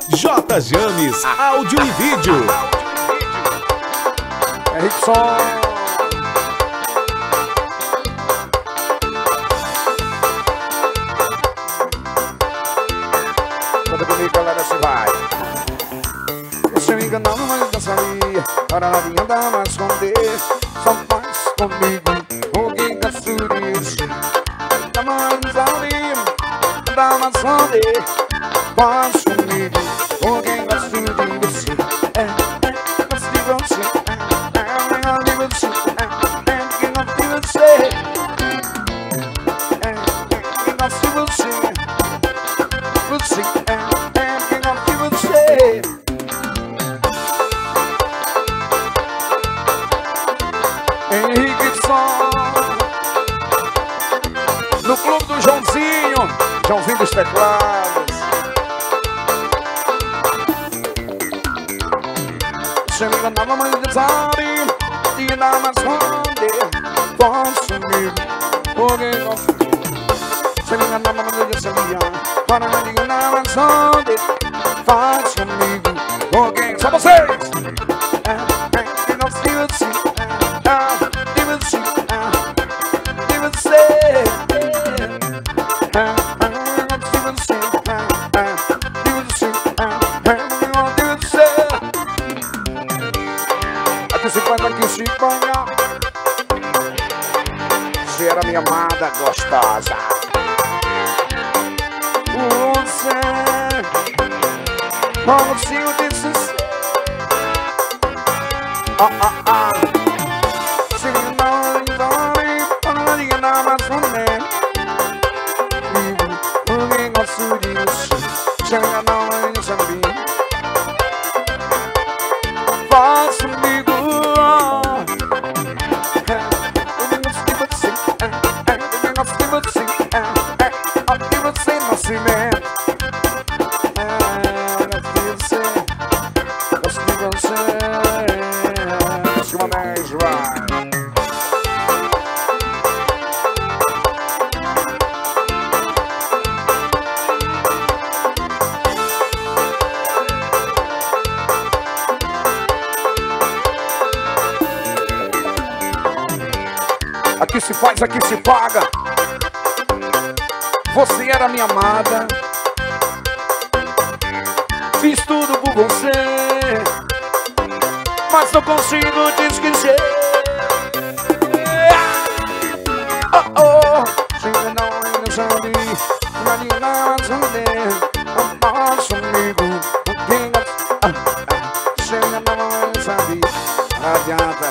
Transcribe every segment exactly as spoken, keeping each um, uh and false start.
J.JAMES, áudio e vídeo. Erickson. Conta comigo, galera, se vai. Você me enganava, mas não sabia. Para nadinha dá mais esconder. Só faz comigo o que caçurias. Dá mais sabia. Dá mais esconder. Faz comigo o que caçurias. É, é, gosto de você. É, é, gosto de você. É, é, que gosto de você. É, é, que gosto de você. Você, é, é, que gosto de você. Henrique Som no clube do Joãozinho, Joãozinho dos teclados. Você me enganava, mas não sabe. E dá mais esconder. Posso comigo, porque não. Você me enganava, mas não sabia. Para não me enganar, mais esconder. Faz comigo, porque só vocês. É, é, que não se você. Você era minha amada gostosa. Você, como se eu disse. Ah, ah, ah. Se não engane, não engane mais um nem. Ninguém gosta disso. Se não engane, não sabia. Faz comigo. Aqui se faz, aqui se paga. Você era minha amada. Fiz tudo por você, mas não consigo te esquecer. Oh, oh. Se não ainda sabe, não adianta saber. Não posso comigo, não tem. Se não ainda sabe, não adianta.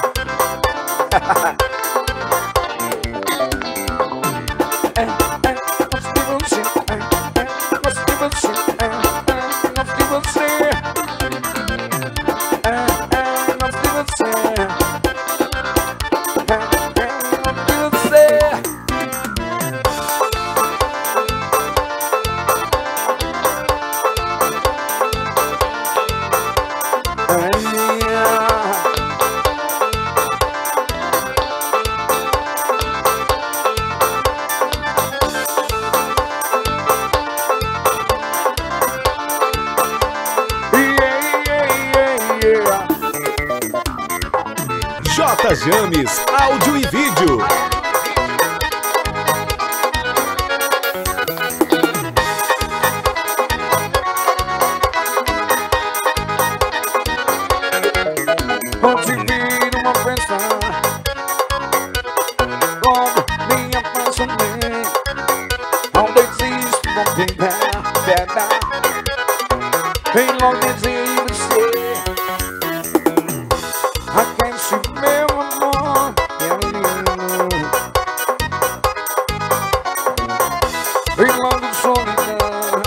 J.JAMES, áudio e vídeo. Vou te vir uma festa, como minha apaixonei. Não desisto, não tem pedra. Vem logo dizer você. Aquece meu amor, meu lindo. Vem logo solidão.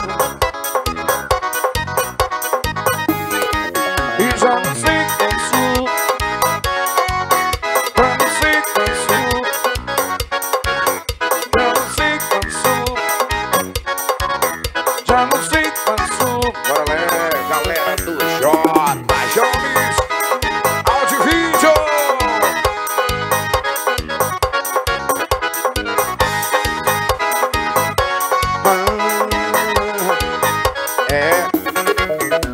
E já não sei quem sou. Já não sei quem sou. Já não sei quem sou. Já não sei quem sou. Bora lá, galera do J.JAMES. É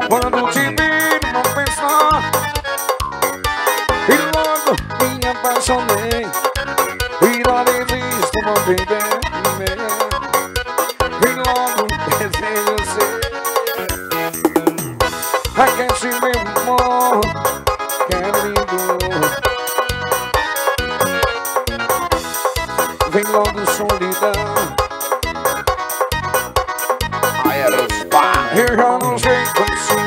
apaixonei e não desisto, não tem bem. Vem logo, desejo ser. Aquece meu amor, querido. Vem logo, solidão. Eu já não sei como se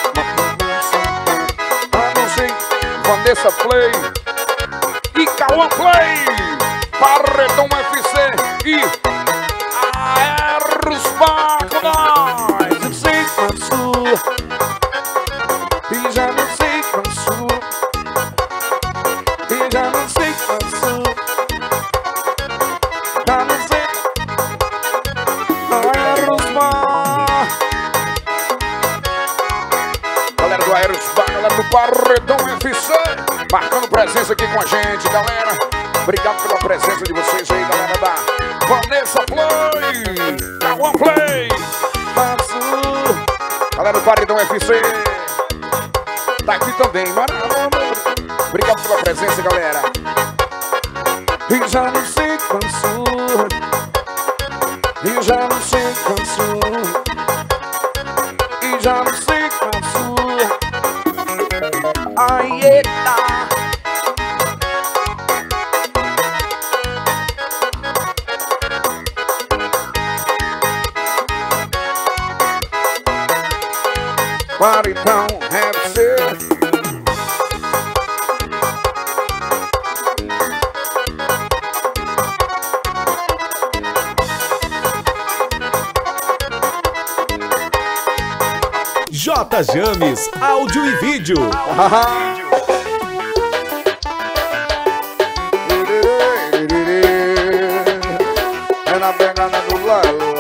eu não sei. Vanessa Play e Cauã Play, Paredão F C e Aeros Bacodóis. Eu sei quando sua e já não sei quando sua e já não sei quando sua. Já não sei. Aeros Bacodóis. Galera do Aeros Bar, galera do Paredão F C, marcando presença aqui com a gente, galera. Obrigado pela presença de vocês aí, galera da Vanessa Play, Cauã Play, galera do Paredão F C, tá aqui também, Maranhão. Obrigado pela presença, galera. E já não sei quando e já não sei quando e já não sei quando. Ai, eita. Paredão F C. J.JAMES, áudio e vídeo. É na pegada do Lala.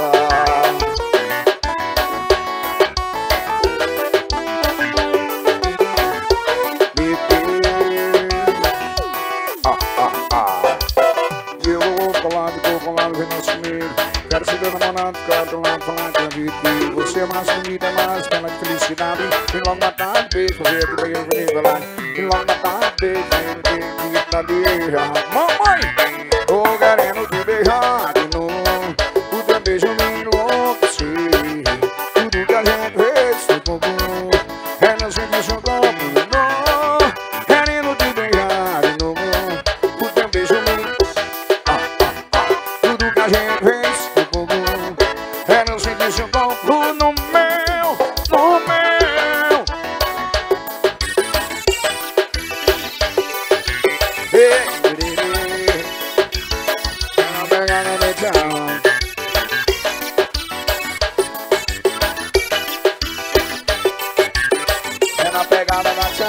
Ah, ah, ah. Eu vou falar, vou falar, vem nosso comigo. Quero ser teu namorado, quero do lado, falar que eu vi que você é mais bonita, mais bela de felicidade. E logo na tarde, beijo, fazer que peguei o bonito lá. E logo na tarde, beijo, fazer que bonita beijar. Mamãe, tô querendo te beijar de novo. O teu beijo me enlouqueceu. Tudo que a gente fez foi bom. É não sei que isso combinou. Querendo te beijar de novo. O teu beijo me... Ah, ah, ah. Tudo que a gente fez foi bom. É não sei que isso combinou no meu, no meu. Ei, é na pegada da tchau.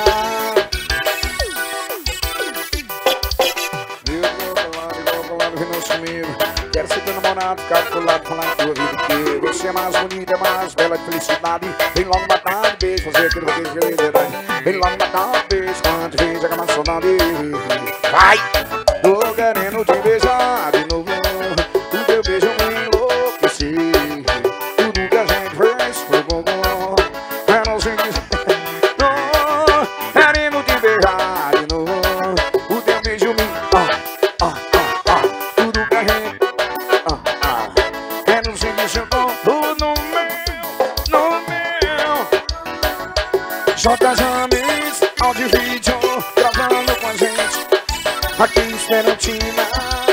Eu vou falar, eu vou falar, vem não comigo. Quero ser teu namorado, ficar do lado, falar em tua vida. Que você é mais bonita, é mais bela de felicidade. Vem logo na tarde, beijo, fazer aquilo que eu quis verdade. Vem logo na tarde, beijo, quando vem, já acaba sonando. Vai! Tô querendo te beijar de novo. O teu beijo me enlouqueceu. Tudo que a gente fez foi bom. Eu não sei que... Tô querendo te beijar de novo. O teu beijo me... Ah, ah, ah, ah. Tudo que a gente... Ah, ah. Eu não sei que isso eu tô no meu, no meu. J.JAMES, áudio e vídeo, gravando com a gente aqui em Esperantina.